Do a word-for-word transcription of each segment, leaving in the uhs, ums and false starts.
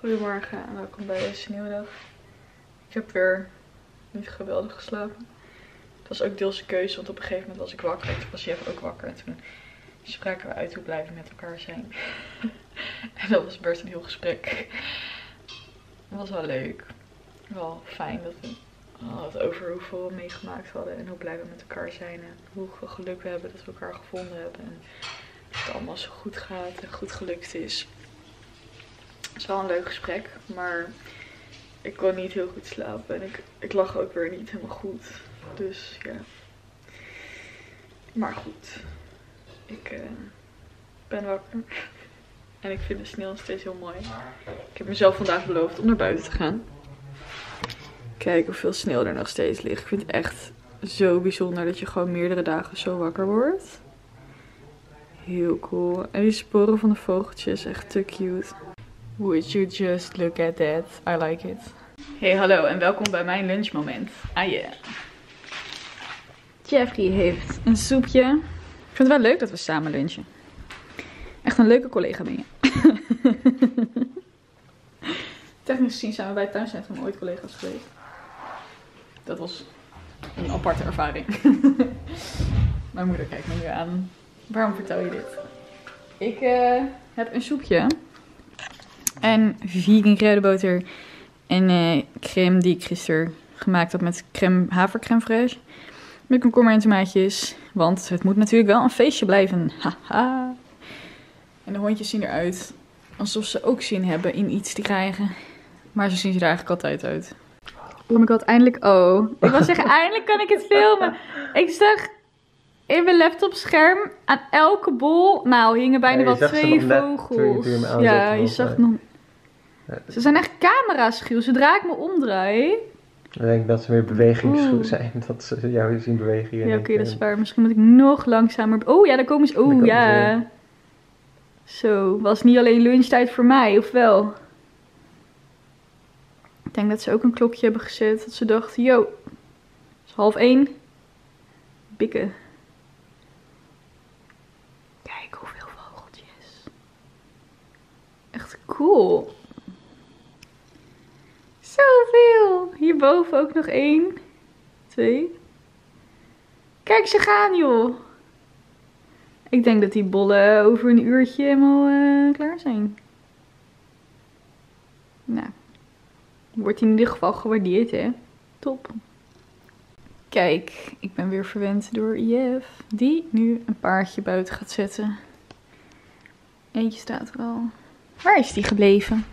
Goedemorgen en welkom bij deze sneeuwdag. Ik heb weer niet geweldig geslapen. Het was ook deels een keuze, want op een gegeven moment was ik wakker. En toen was Jeff ook wakker. En toen spraken we uit hoe blij we met elkaar zijn. En dat was best een heel gesprek. Het was wel leuk. Wel fijn dat we het over hoeveel we meegemaakt hadden. En hoe blij we met elkaar zijn. En hoeveel geluk we hebben dat we elkaar gevonden hebben. En dat het allemaal zo goed gaat en goed gelukt is. Het is wel een leuk gesprek, maar ik kon niet heel goed slapen. En ik, ik lag ook weer niet helemaal goed. Dus ja. Maar goed. Ik uh, ben wakker. En ik vind de sneeuw nog steeds heel mooi. Ik heb mezelf vandaag beloofd om naar buiten te gaan. Kijk hoeveel sneeuw er nog steeds ligt. Ik vind het echt zo bijzonder dat je gewoon meerdere dagen zo wakker wordt. Heel cool. En die sporen van de vogeltjes, echt te cute. Would you just look at that? I like it. Hey, hallo en welkom bij mijn lunchmoment. Ah yeah. Jeffrey heeft een soepje. Ik vind het wel leuk dat we samen lunchen. Echt een leuke collega ben je. Technisch gezien zijn we bij het tuincentrum ooit collega's geweest. Dat was een aparte ervaring. Mijn moeder kijkt me nu aan. Waarom vertel je dit? Ik uh, heb een soepje. En vegan kruidenboter. En uh, crème die ik gisteren gemaakt heb met crème, havercrème fraîche. Met komkommer en tomaatjes. Want het moet natuurlijk wel een feestje blijven. Haha. En de hondjes zien eruit alsof ze ook zin hebben in iets te krijgen. Maar zo zien ze er eigenlijk altijd uit. Oh my god, eindelijk. Oh. Ik wil zeggen, eindelijk kan ik het filmen. Ik zag in mijn laptopscherm aan elke bol. Nou, hingen bijna ja, wel twee vogels. Ja, je zag het nog. Ze zijn echt camera's schuw. Zodra ik me omdraai. Ik denk dat ze weer bewegingsschuw zijn. Dat ze jou zien bewegen. Ja, oké, okay, dat is waar. Misschien moet ik nog langzamer. Oh ja, daar komen ze. Oh ja. Ze Zo, was niet alleen lunchtijd voor mij, of wel? Ik denk dat ze ook een klokje hebben gezet. Dat ze dachten, yo, het is half één. Bikken. Kijk hoeveel vogeltjes. Echt cool. Zoveel. Hierboven ook nog één. Twee. Kijk, ze gaan joh. Ik denk dat die bollen over een uurtje helemaal uh, klaar zijn. Nou. Wordt in ieder geval gewaardeerd, hè. Top. Kijk, ik ben weer verwend door Jeff. Die nu een paardje buiten gaat zetten. Eentje staat er al. Waar is die gebleven?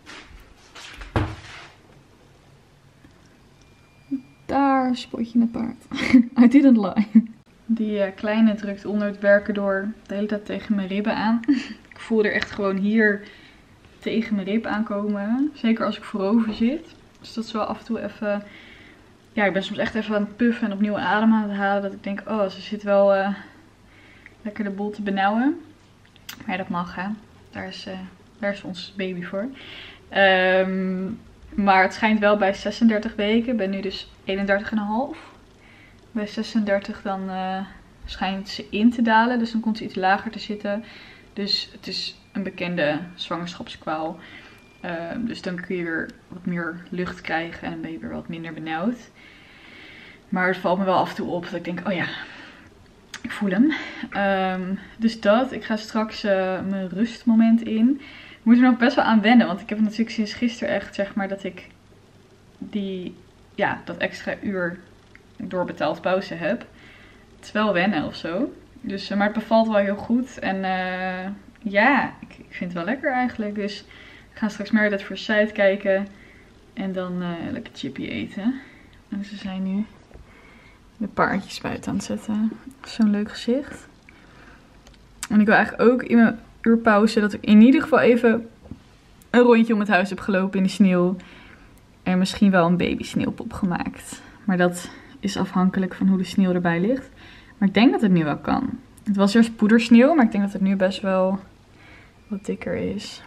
Daar spot je het paard. I didn't lie. Die uh, kleine drukt onder het werken door de hele tijd tegen mijn ribben aan. Ik voel er echt gewoon hier tegen mijn rib aankomen. Zeker als ik voorover zit. Dus dat is wel af en toe even... Ja, ik ben soms echt even aan het puffen en opnieuw adem aan het halen. Dat ik denk, oh, ze zit wel uh, lekker de boel te benauwen. Maar ja, dat mag gaan. Daar is, uh, daar is ons baby voor. Um, maar het schijnt wel bij zesendertig weken. Ik ben nu dus eenendertig komma vijf. Bij zesendertig dan uh, schijnt ze in te dalen. Dus dan komt ze iets lager te zitten. Dus het is een bekende zwangerschapskwaal. Uh, dus dan kun je weer wat meer lucht krijgen. En ben je weer wat minder benauwd. Maar het valt me wel af en toe op. Dat ik denk, oh ja, ik voel hem. Um, dus dat. Ik ga straks uh, mijn rustmoment in. Ik moet er nog best wel aan wennen. Want ik heb natuurlijk sinds gisteren echt, zeg maar, dat ik die, ja, dat extra uur doorbetaald pauze heb. Het is wel wennen of zo. Dus, maar het bevalt wel heel goed. En uh, ja, ik, ik vind het wel lekker eigenlijk. Dus ik ga straks meer dat voor site kijken. En dan uh, lekker chippy eten. En ze zijn nu de paardjes buiten aan het zetten. Zo'n leuk gezicht. En ik wil eigenlijk ook in mijn uurpauze dat ik in ieder geval even een rondje om het huis heb gelopen in de sneeuw. En misschien wel een baby sneeuwpop gemaakt. Maar dat is afhankelijk van hoe de sneeuw erbij ligt. Maar ik denk dat het nu wel kan. Het was eerst poedersneeuw, maar ik denk dat het nu best wel wat dikker is.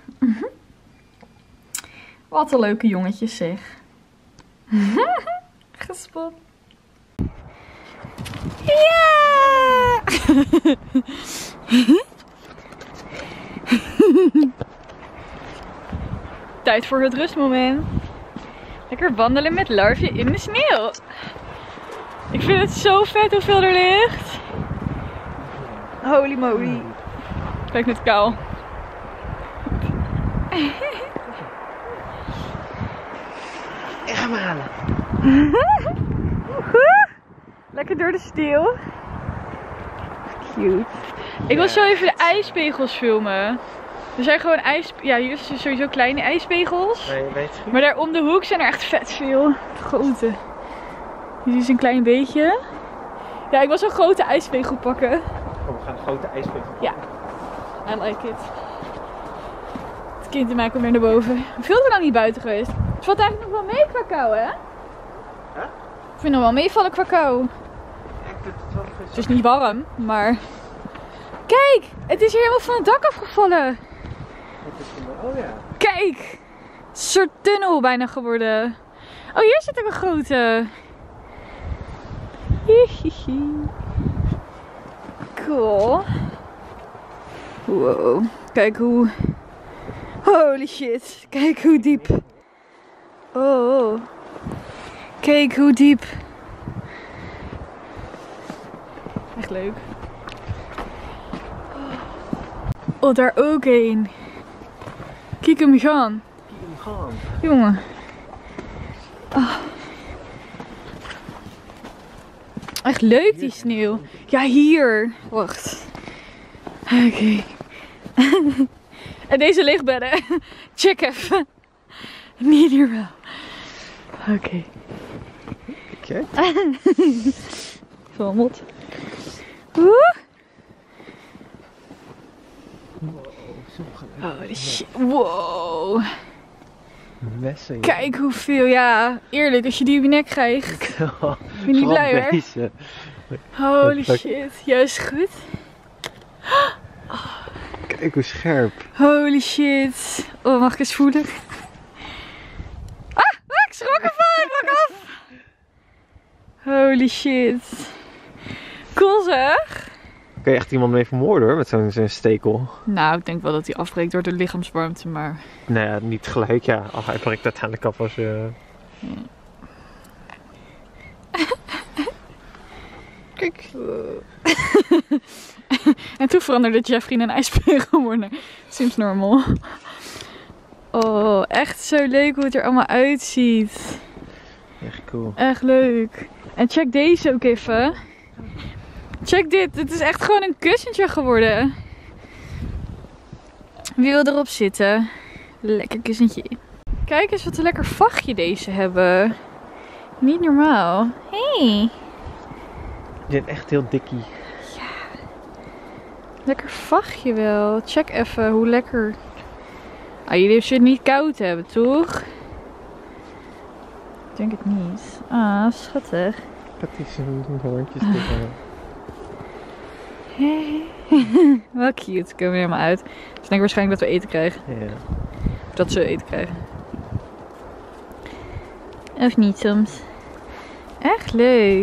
Wat een leuke jongetjes zeg. Gespot. Ja! tijd voor het rustmoment. Lekker wandelen met Larfje in de sneeuw. Ik vind het zo vet hoeveel er ligt. Holy moly. Kijk net kaal. Ik ga maar halen. Lekker door de sneeuw. Cute. Ik wil zo even de ijspegels filmen. Er zijn gewoon ijs... Ja, hier zijn sowieso kleine ijspegels. Nee, weet je. Maar daar om de hoek zijn er echt vet veel. Grote. Dit is een klein beetje. Ja, ik wil zo'n grote ijspegel pakken. Oh, we gaan een grote ijspegel. Ja. I like it. Het kind in mij komt weer naar boven. Veel te lang niet buiten geweest. Het valt eigenlijk nog wel mee qua kou, hè? Huh? Ik vind nog wel meevallen qua kou. Ik vind het wel Het is niet warm, maar... Kijk! Het is hier helemaal van het dak afgevallen. Het is van... Oh ja. Kijk! Een soort tunnel bijna geworden. Oh, hier zit ook een grote. Hihihi. Cool. Wow. Kijk hoe... Holy shit. Kijk hoe diep. Oh. Kijk hoe diep. Echt leuk. Oh, daar ook een. Kijk hem gaan. Kijk hem gaan. Jongen. Oh. Echt leuk die sneeuw. Ja, hier. Wacht. Oké. Okay. En deze lichtbedden. Check even. Niet hier wel. Oké. Okay. Oké. Vermot. Woe. Holy shit. Wow. Messen. Kijk hoeveel. Ja, eerlijk. Als je die op je nek krijgt. Ben je niet blij hoor. Deze. Holy shit. Juist goed. Kijk hoe scherp. Holy shit. Oh, mag ik eens voelen? Ah, ik schrok ervan. Ik pak af. Holy shit. Cool zeg. Kun je echt iemand mee vermoorden hoor, met zo'n zo'n stekel? Nou, ik denk wel dat hij afbreekt door de lichaamswarmte, maar... Nou ja, niet gelijk ja. Oh, hij breekt uiteindelijk af als je... Ja. Kijk. En toen veranderde Jeffrey in een ijsbeer geworden. Seems normal. Oh, echt zo leuk hoe het er allemaal uitziet. Echt cool. Echt leuk. En check deze ook even. Check dit. Het is echt gewoon een kussentje geworden. Wie wil erop zitten? Lekker kussentje. Kijk eens wat een lekker vachtje deze hebben. Niet normaal. Hey. Je bent echt heel dikkie. Ja. Lekker vachtje wel. Check even hoe lekker. Ah, jullie zullen het niet koud hebben, toch? Ik denk het niet. Ah, schattig. Dat is een hoortjes tegen. Wel cute. Komen we helemaal uit. Dus ik denk waarschijnlijk dat we eten krijgen. Ja. Of dat ze eten krijgen. Of niet soms. Echt leuk.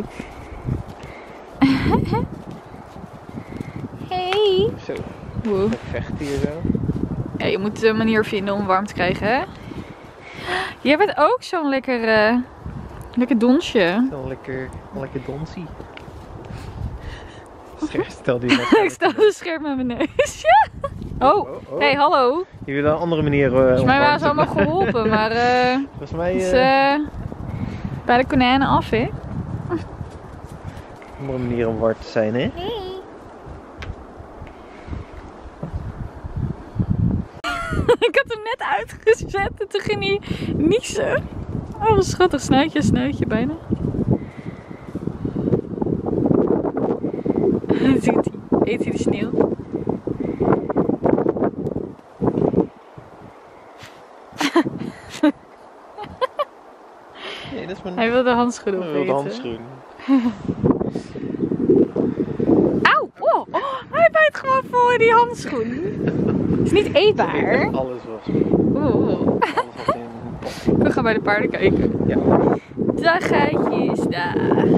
Hey. Zo. Wow. Vechten hier zo. Ja, je moet een manier vinden om warm te krijgen, hè? Jij bent ook zo'n lekker, uh, lekker donsje. Zo'n lekker, lekker donsie. Stel die Ik stel een scherm aan mijn neus. Ja. Oh, oh, oh. Hey, hallo. Je wil een andere manier. Uh, Volgens mij waren ze allemaal geholpen, maar uh, Volgens mij. Uh, is, uh, bij de konijnen af, hè? Een andere manier om warm te zijn, hè? Hey. Ik had hem net uitgezet en toen ging hij niezen. Oh, wat schattig. Snuitje, snuitje bijna. Ziet hij. Eet hij de sneeuw? Nee, dat is mijn... Hij wil de handschoenen Hij opeten. wil de handschoen. Auw! Oh, oh, hij bijt gewoon vol in die handschoen. Het is niet eetbaar. Alles was. Oeh. Alles was in... We gaan bij de paarden kijken. Ja. Daar geitjes, daar.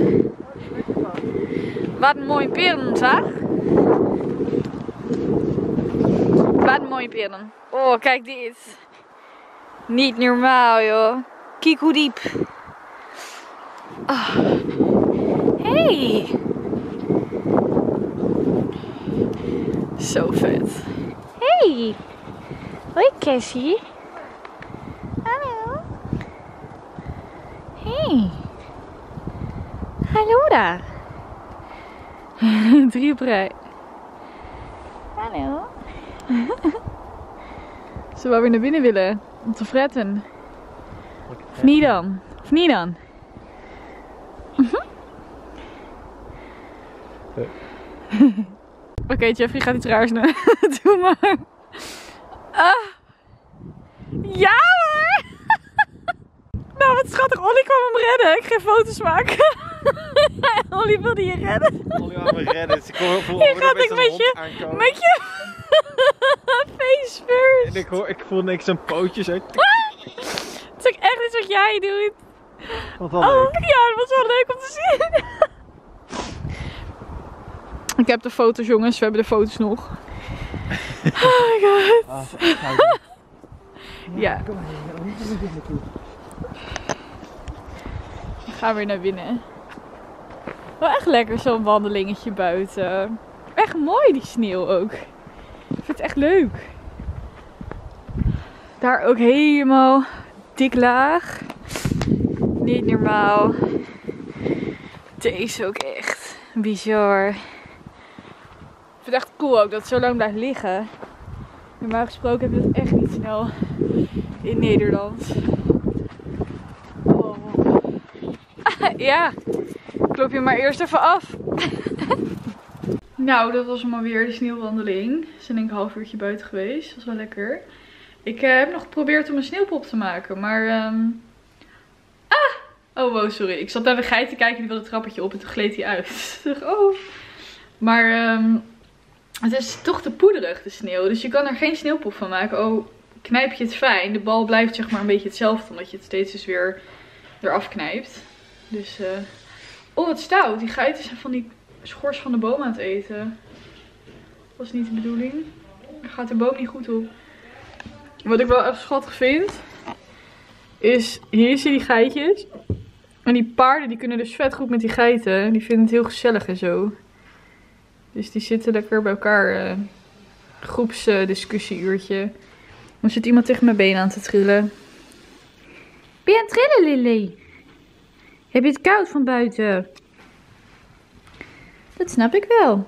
Wat een mooie peren, zeg. Wat een mooie peren. Oh, kijk dit. Niet normaal, joh. Kijk hoe diep. Oh. Hey. Zo vet. Hey. Hoi, Cassie. Hallo. Hey. Hallo daar. Drie op rij. Hallo. Ze wel weer naar binnen willen om te fretten. Of niet dan? Of niet dan? Uh-huh. Oké, okay, Jeffrey gaat iets raars doen. Doe maar. Ah. Ja hoor! Nou, wat schattig. Ollie kwam hem redden. Ik ga foto's maken. Ollie wilde je redden. Ollie wou me redden. Dus ik hoor voor je gaat ik met je, aankomen. met je face first. En ik, hoor, ik voel niks een pootje zo. Het is ook echt iets wat jij doet. Wat wel oh, leuk. ja, dat was wel leuk om te zien. Ik heb de foto's, jongens. We hebben de foto's nog. Oh my god. Ah, ja. We gaan weer naar binnen. Wel echt lekker zo'n wandelingetje buiten. Echt mooi die sneeuw ook. Ik vind het echt leuk. Daar ook helemaal dik laag. Niet normaal. Deze ook echt bizar. Ik vind het echt cool ook dat het zo lang blijft liggen. Normaal gesproken heb je dat echt niet snel in Nederland. Oh. Ja, klop je maar eerst even af. Nou, dat was hem alweer, de sneeuwwandeling. We zijn denk ik een half uurtje buiten geweest. Dat was wel lekker. Ik uh, heb nog geprobeerd om een sneeuwpop te maken, maar... Um... Ah! Oh, wow, sorry. Ik zat naar de geit te kijken, die wilde het trappetje op en toen gleed hij uit. Oh. Maar um, het is toch te poederig, de sneeuw. Dus je kan er geen sneeuwpop van maken. Oh, knijp je het fijn. De bal blijft zeg maar een beetje hetzelfde, omdat je het steeds dus weer eraf knijpt. Dus, uh... oh, wat stout. Die geiten zijn van die schors van de boom aan het eten. Dat was niet de bedoeling. Dan gaat de boom niet goed op. Wat ik wel echt schattig vind, is, hier zie je die geitjes. En die paarden die kunnen dus vet goed met die geiten. Die vinden het heel gezellig en zo. Dus die zitten lekker bij elkaar. Uh, groepsdiscussieuurtje. Dan zit iemand tegen mijn been aan te trillen. Ben je aan het trillen, Lily? Heb je het koud van buiten? Dat snap ik wel.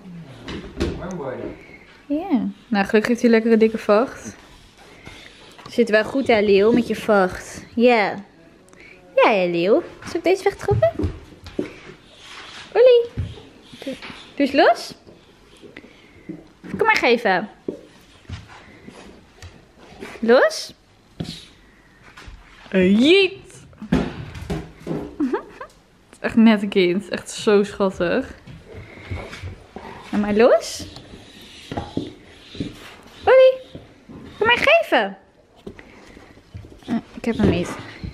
Ja. Yeah. Nou, gelukkig heeft hij lekker een dikke vacht. Zit wel goed hè, Leeuw, met je vacht. Ja. Ja, ja, Leeuw. Zal ik deze wegtrappen? Ollie. Doe eens los. Kom maar geven. Los. Uh, jeet. Het is echt net een kind. Echt zo schattig. En maar los. Ollie. Kom maar geven. Uh, ik heb hem niet.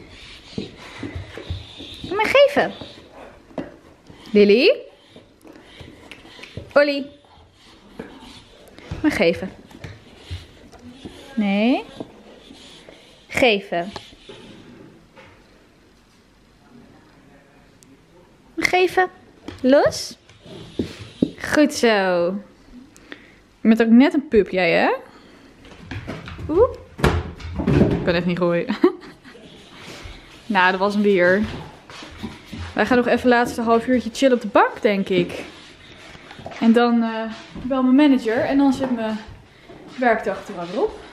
Kom maar geven. Lily. Ollie. Maar geven. Nee. Geven. Geven. Los. Goed zo. Je bent ook net een pup, jij hè? Oeh. Ik kan echt niet gooien. Nou, dat was hem weer. Wij gaan nog even laatste half uurtje chillen op de bank, denk ik. En dan uh, bel mijn manager en dan zit mijn werkdag er wel weer op.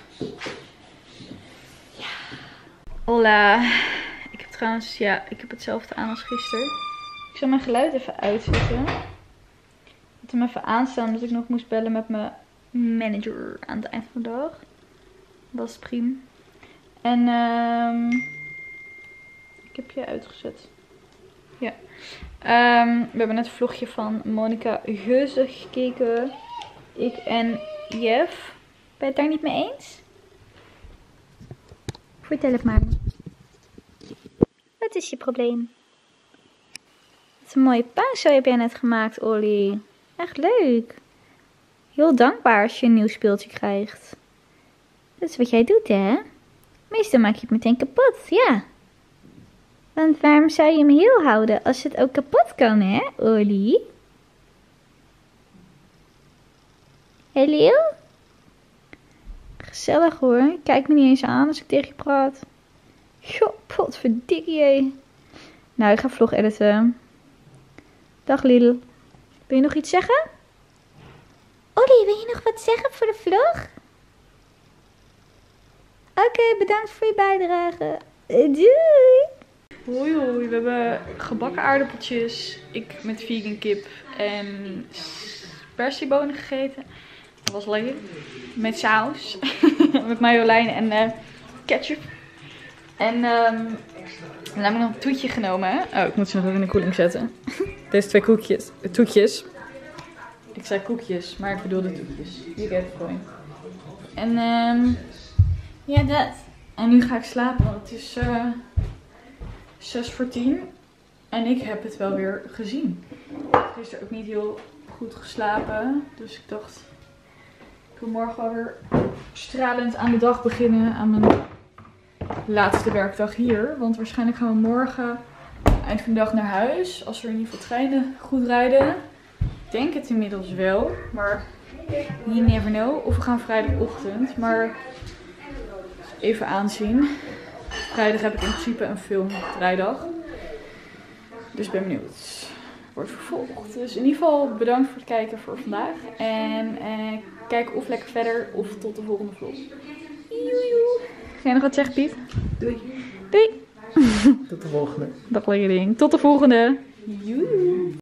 Ja. Hola. Ik heb trouwens, ja, ik heb hetzelfde aan als gisteren. Ik zal mijn geluid even uitzetten. Ik had hem even aanstaan omdat ik nog moest bellen met mijn manager aan het eind van de dag. Dat is prima. En um, ik heb je uitgezet. Ja. Um, we hebben net een vlogje van Monica Geuze gekeken. Ik en Jeff. Ben je het daar niet mee eens? Vertel het maar. Wat is je probleem? Wat een mooie paasje heb jij net gemaakt, Ollie. Echt leuk. Heel dankbaar als je een nieuw speeltje krijgt. Dat is wat jij doet, hè? Meestal maak je het meteen kapot, ja. Want waarom zou je hem heel houden als het ook kapot kan, hè, Olly? Hallo? Gezellig hoor. Kijk me niet eens aan als ik tegen je praat. Goh, potverdikkie. Nou, ik ga vlog editen. Dag Lidl. Wil je nog iets zeggen? Olly, wil je nog wat zeggen voor de vlog? Oké, okay, bedankt voor je bijdrage. Doei! Hoi hoi, we hebben gebakken aardappeltjes. Ik met vegan kip en spersiebonen gegeten. Dat was lekker. Met saus. Met marjolein en uh, ketchup. En um, dan heb ik nog een toetje genomen. Hè? Oh, ik moet ze nog even in de koeling zetten. Deze twee koekjes. Toetjes. Ik zei koekjes, maar ik bedoelde toetjes. You get the point. En um, ja, dat. En nu ga ik slapen, want het is uh, zes voor tien. En ik heb het wel weer gezien. Gisteren ook niet heel goed geslapen. Dus ik dacht, ik wil morgen wel weer stralend aan de dag beginnen. Aan mijn laatste werkdag hier. Want waarschijnlijk gaan we morgen eind van de dag naar huis. Als er in ieder geval treinen goed rijden. Ik denk het inmiddels wel. Maar you never know. Of we gaan vrijdagochtend. Maar even aanzien. Vrijdag heb ik in principe een filmvrijdag. Dus ik ben benieuwd. Wordt vervolgd. Dus in ieder geval bedankt voor het kijken voor vandaag. En eh, kijk of lekker verder. Of tot de volgende vlog. Ga jij nog wat zeggen, Piet? Doei. Doei. Tot de volgende. Dag lekker ding. Tot de volgende. Joe.